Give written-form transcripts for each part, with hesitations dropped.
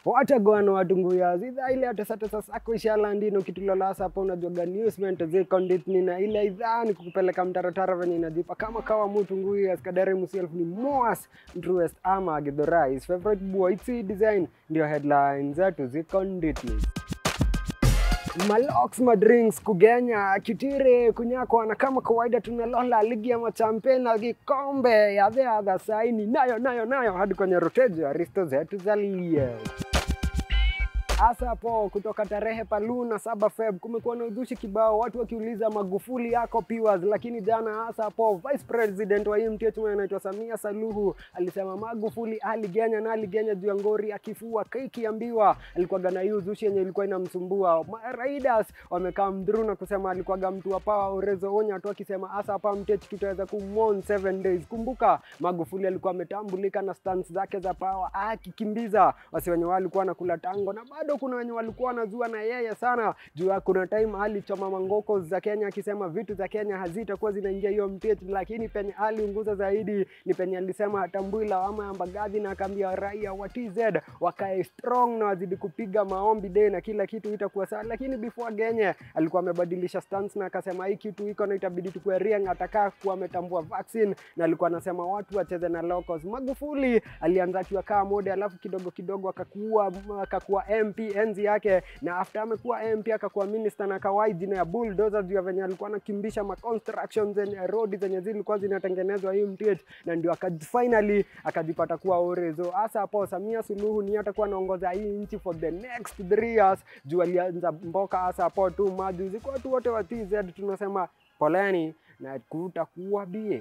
Watagwana watunguya zidha ile atesatesa sako ishala ndino kitulolasa hapo unajoga newsment zekondit nina ile idhani kukupeleka mtaratara venye inajipa kama kawa mutunguya skadare muself ni Moas Truest ama Githurais favorite boy it's design ndio headlines zetu zekondit. Malox madrinks kugenya kitire kunyako na kama kawaida tunalola ligi ya machampena gikombe ya the other side nayo hadi kwenye rotejo ya risto zetu za leo. Asa hapo kutoka tarehe paluna 7 Feb kumekuwa na uzushi kibao watu wakiuliza Magufuli yako piwas, lakini jana asa hapo Vice President wa MTH anaitwa Samia Suluhu alisema Magufuli aligenya juu ya ngori akifua kiambiwa alikuwa gana hiyo uzushi yenye ilikuwa inamsumbua. Raiders wamekaa mdhuru na kusema alikuwa mtu wa power Orezo Onya watu akisema asa hapa MTH tutaweza kumon 7 days. Kumbuka Magufuli alikuwa ametambulika na stance zake za power akikimbiza wasi wenye walikuwa nakula tango, na bado kuna wenye walikuwa wanazua na yeye sana juu kuna time alichoma mangoko za Kenya akisema vitu za Kenya hazitakuwa zinaingia hiyo MTH, lakini penye aliunguza zaidi ni penye alisema hatambui lawama ya Mbagathi na akaambia raia wa TZ wakae strong na wazidi kupiga maombi day na kila kitu itakuwa sawa. Lakini before genye alikuwa amebadilisha stance na akasema hii kitu iko na itabidi tukue Rieng ataka kuwa ametambua vaccine, na alikuwa anasema watu wacheze na locals. Magufuli alianza akiwa kama mode alafu kidogo akakuwa MP enzi yake, na after amekuwa MP akakuwa minister na akawahi jina ya bulldozer juu ya venye alikuwa anakimbisha ma constructions and road zenye zilikuwa zinatengenezwa hii MTH, na ndio finally akajipata kuwa Orezo. Asa hapo Samia Suluhu ni atakuwa anaongoza hii nchi for the next 3 years juu alianza mboka asa hapo tu majuzi. Kwa watu wote wa TZ tunasema poleni na kutakuwa bie.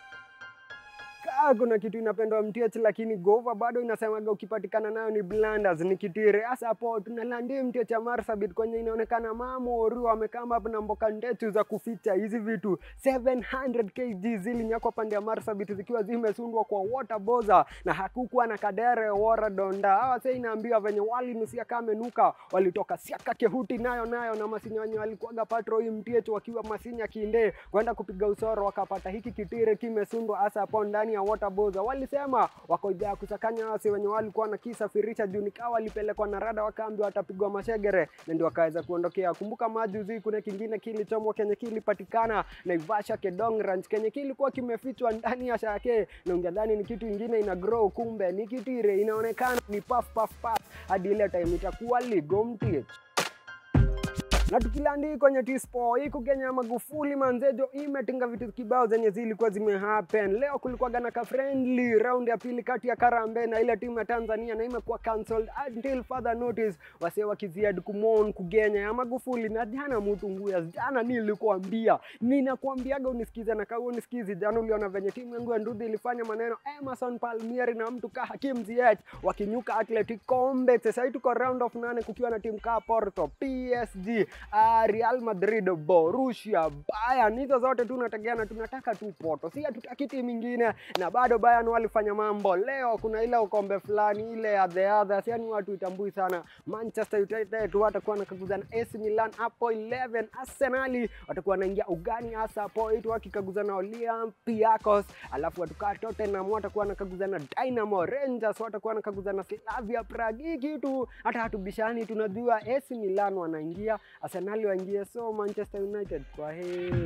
Kuna kitu inapendwa MTH lakini gova bado inasemaga ukipatikana nayo ni blunders ni kitire. Asa hapo tunalandi MTH ya Marsabit kwenye inaonekana mamo oru wamekama hapa na mboka ndetu za kuficha hizi vitu 700 kg zilinyakwa pande ya Marsabit zikiwa zimesundwa kwa water boza na hakukuwa na kadere wara donda. Hawa sasa inaambiwa venye wali nusia kamenuka walitoka siaka kehuti nayo na masinyonyo walikuwaga patrol MTH wakiwa masinya kinde kwenda kupiga usoro wakapata hiki kitire kimesundwa asa hapo ndani ya water boza. Walisema wakoja kusakanya wasi wenye walikuwa na kisafirisha juu nikawa walipelekwa na rada wakaambiwa watapigwa mashegere na ndio wakaweza kuondokea. Kumbuka majuzi kuna kingine kilichomwa kenye kilipatikana Naivasha Kedong Ranch kenye kilikuwa kimefichwa ndani ya shake na ungedhani ni kitu kingine ina grow, kumbe ni kitire inaonekana ni puff hadi ile time itakuwa ligo MTH. Na tukilandi kwenye Tispo, hii kugenya Magufuli manzejo imetinga vitu kibao zenye zilikuwa zimehappen. Leo kulikuwa gana ka friendly round ya pili kati ya Karambe na ile timu ya Tanzania na imekuwa cancelled until further notice. Wase wakiziad kumon kugenya ya Magufuli na jana mutunguya. Jana nilikuambia, ninakuambiaga unisikize na kawa unisikizi. Jana uliona venye timu yangu ya Ndudhi ilifanya maneno Emerson Palmieri na mtu ka Hakim Ziyech wakinyuka Athletic Kombe. Sasa tuko round of 8 kukiwa na timu ka Porto, PSG, Real Madrid, Borussia, Bayern. Hizo zote tunategeana tunataka tu Porto. Si hatutaki timu nyingine na bado Bayern walifanya mambo. Leo kuna ile ukombe fulani ile ya the others, yani watu itambui sana. Manchester United watakuwa nakaguzana AC Milan hapo 11. Arsenal watakuwa wanaingia ugani hasa hapo 8 wakikaguzana Olympiacos. Alafu watukaa Tottenham watakuwa nakaguzana Dynamo, Rangers watakuwa nakaguzana Slavia Prague. Kitu hata hatubishani, tunajua AC Milan wanaingia, Arsenal waingie, so Manchester United kwa heri.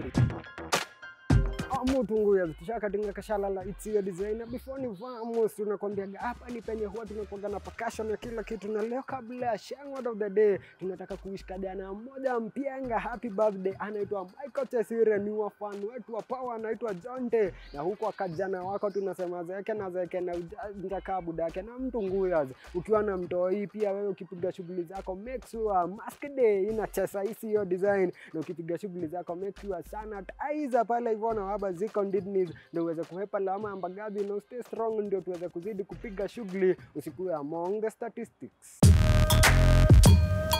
Mutungu ya tushaka tinga kashalala it's your designer. Before ni vamos tunakwambia hapa ni penye huwa tunakuanga na percussion ya kila kitu, na leo kabla ya sheng word of the day tunataka kuishikadiana mmoja mpienga happy birthday anaitwa Michael Chesire, ni wa fan wetu wa power anaitwa Jonte, na huko akajana wako tunasema zeke na ujanja kabuda yake na mtunguya. Ukiwa na mtoi pia wewe ukipiga shughuli zako make sure mask day inacheza hisi your design, na ukipiga shughuli zako make sure sana aiza pale hivyo na waba ziko ndidnis ndio uweze kuhepa lawama ya Mbagathi na stay strong ndio tuweze kuzidi kupiga shughuli usikuwe among the statistics.